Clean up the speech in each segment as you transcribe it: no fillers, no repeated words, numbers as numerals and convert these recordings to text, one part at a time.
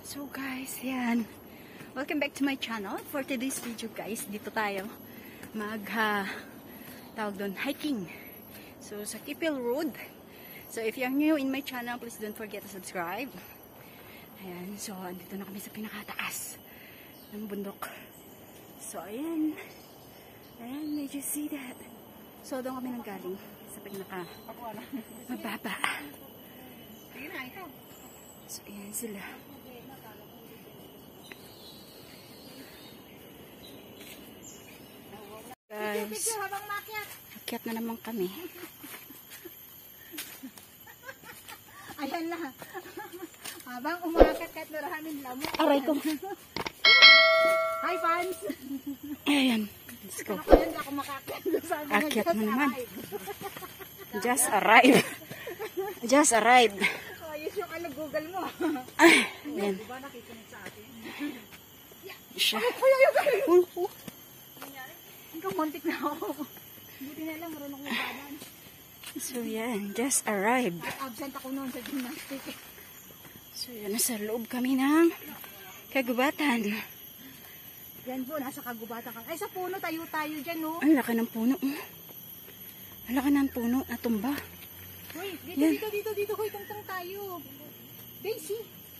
So guys, yan. Welcome back to my channel. For today's video guys, dito tayo tawag doon, hiking. So sa Kipil Road. So if you're new in my channel, please don't forget to subscribe. Ayan, so andito na kami sa pinakataas ng bundok. So ayan. Ayan, did you see that? So doon kami nanggaling sa mababa. So ayan sila. Guys, akyat na naman kami. Ayan na. Habang umakyat kahit narahanin lamok. Aray ko. Hi fans! Ayan, let's go. Hindi ako makakyat. Akyat na naman. Just arrived. Just arrived. Ayos yung Google mo. Ayan. Diba nakikinig sa atin? Siya. Hanggang muntik na ako. Buti na lang, marunong mo banan. So yan, just arrived. Absent ako noon sa gymnastic. So yan, nasa loob kami ng kagubatan. Yan po, nasa kagubatan ka. Ay, sa puno, tayo-tayo dyan, no? Ang laki ng puno. Ang laki ng puno, natumba. Hoy, Yan. dito. Hoy, tungtong tayo. Daisy.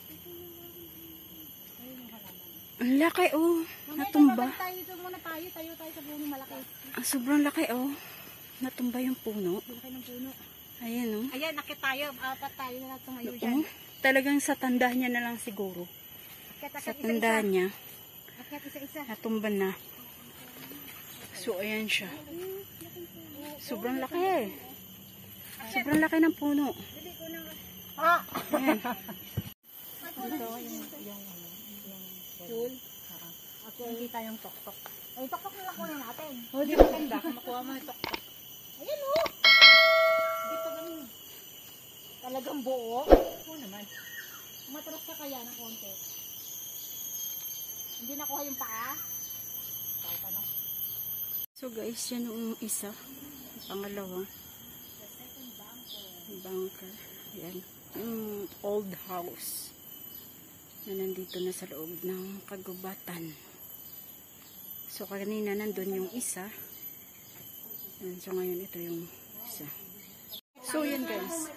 Ang laki, oh. Mamaya Natumba. tayo dito muna tayo sa puno malaki. Sobrang laki, oh. Natumba yung puno. Laki ng puno. Ayan, oh. Ayan, nakit tayo. Apat tayo na natin tumayo dyan. Talagang sa tanda niya na lang siguro. Sa tanda niya, Akit isa-isa. natumba na. So, ayan siya. Sobrang laki, eh. Sobrang laki ng puno. Ah! Ayan. Dito yung tool. Okay. Kita yung tok-tok. Ay, tok-tok na lang kunin natin. O, di maganda kung makuha mo yung tok-tok. Ayan o! Di pa ganun. Talagang buo. Oo naman. Matras ka kaya ng konti. Hindi nakuha yung paa. So guys, yan yung isa. Pangalawa. Bunker. Yan. Yung old house na nandito na sa loob ng kagubatan. So kanina nandun yung isa. Yan. So ngayon ito yung isa. So yan guys.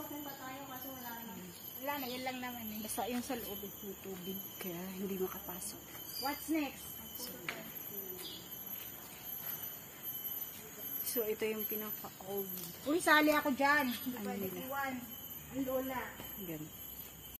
Wala na, yan lang naman eh. Basta yung sa loob yung tubig. Kaya hindi makapasok. What's next? So ito yung pinaka-old. Uy, sali ako dyan. Hindi Ano pwede nila? iwan. Ang lola. Yan.